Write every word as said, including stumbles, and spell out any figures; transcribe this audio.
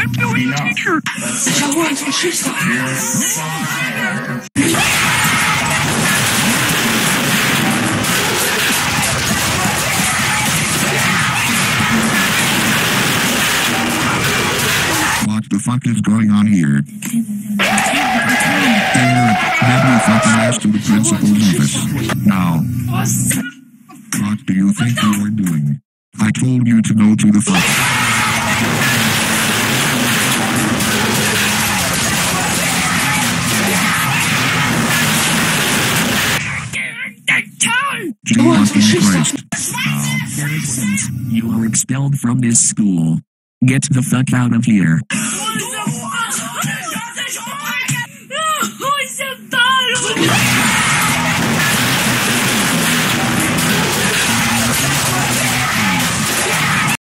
I'm doing, Enough. teacher? Tell her what she said. What the fuck is going on here? Eric, get me fucking ass to the principal's office. Now. What do you think you are doing? I told you to go to the fuck. Jesus Christ. You are expelled from this school. Get the fuck out of here.